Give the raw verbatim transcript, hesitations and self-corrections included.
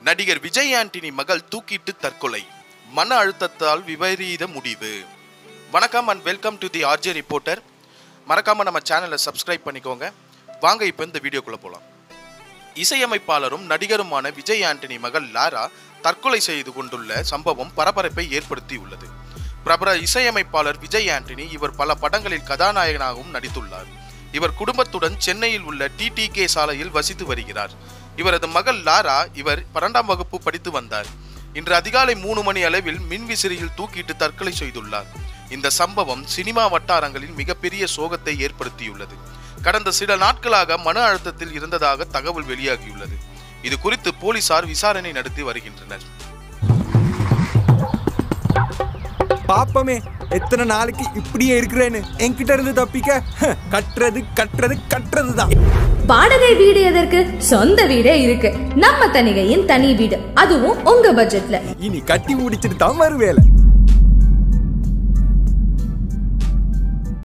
நடிகர் விஜய் ஆண்டனி மகள் தூக்கிட்டு தற்கொலை, மன அழுத்தத்தால் விபரீத முடிவு. வணக்கம் and welcome to the RJ reporter. மறக்காம நம்ம சேனலை சப்ஸ்கிரைப் பண்ணிக்கோங்க. வாங்க இப்போ இந்த வீடியோக்குள்ள போலாம். இசையமைப்பாளரும் நடிகருமான விஜய் ஆண்டனி மகள் லாரா தற்கொலை செய்து கொண்டுள்ள சம்பவம் பரபரப்பை ஏற்படுத்தியுள்ளது. பிரபல இசையமைப்பாளர் விஜய் ஆண்டனி இவர் பல படங்களில் கதாநாயகனாகவும் நடித்துள்ளார். இவர் குடும்பத்துடன் சென்னையில் உள்ள டி டி கே சாலையில் வசித்து வருகிறார். இவரது மகள் லாரா இவர் பன்னெண்டாம் வகுப்பு படித்து வந்தார். இன்று அதிகாலை மூணு மணி அளவில் மின்விசிறியில் தூக்கிட்டு தற்கொலை செய்துள்ளார். இந்த சம்பவம் சினிமா வட்டாரங்களில் மிகப்பெரிய சோகத்தை ஏற்படுத்தியுள்ளது. கடந்த சில நாட்களாக மன அழுத்தத்தில் இருந்ததாக தகவல் வெளியாகியுள்ளது. இது குறித்து போலீசார் விசாரணை நடத்தி வருகின்றனர். பாப்பமே எத்தனை நாளைக்கு இப்படியே இருக்கிறேன்னு என்கிட்ட இருந்து தப்பிக்க கட்டுறது கட்டுறது கட்டுறது தான். வாடகை வீடு எதற்கு? சொந்த வீடே இருக்கு. நம்ம தனிகையின் தனி வீடு, அதுவும் உங்க பட்ஜெட்ல. இனி கட்டி முடிச்சிட்டு தான் வருவேல.